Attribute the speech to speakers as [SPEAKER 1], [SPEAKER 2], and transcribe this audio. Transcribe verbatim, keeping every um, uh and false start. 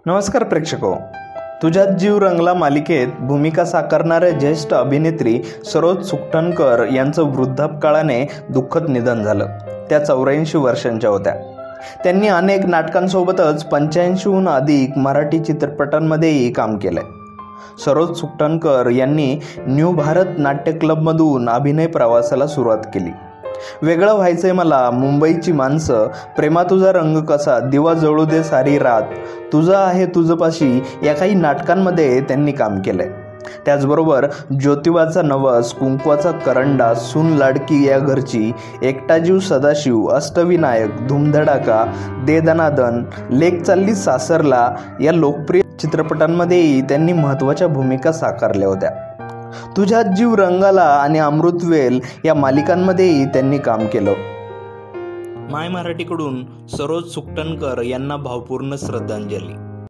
[SPEAKER 1] नमस्कार प्रेक्षको, तुझ्यात जीव रंगला मालिकेत भूमिका साकारणाऱ्या ज्येष्ठ अभिनेत्री सरोज सुकटणकर यांचं वृद्धापकाळाने दुःखद निधन झालं. त्या चौऱ्याऐंशी वर्षांच्या होत्या. त्यांनी अनेक नाटकांसोबतच पंच्याऐंशीहून अधिक मराठी चित्रपटांमध्येही काम केलंय. सरोज सुकटणकर यांनी न्यू भारत नाट्य क्लबमधून अभिनय प्रवासाला सुरुवात केली. वेगळं व्हायचंय मला, मुंबईची माणसं, प्रेमा तुझा रंग कसा, दिवा जळू दे सारी रात, तुझं आहे तुझपाशी या काही नाटकांमध्ये त्यांनी काम केलंय. त्याचबरोबर ज्योतिबाचा नवस, कुंकवाचा करंडा, सून लाडकी या घरची, एकटा जीव सदाशिव, अष्टविनायक, धूमधडाका, दे दनादन, लेक चालली सासरला या लोकप्रिय चित्रपटांमध्येही त्यांनी महत्त्वाच्या भूमिका साकारल्या होत्या. तुझ्यात जीव रंगाला आणि अमृतवेल या मालिकांमध्येही त्यांनी काम केलं. माय मराठीकडून सरोज सुकटणकर यांना भावपूर्ण श्रद्धांजली.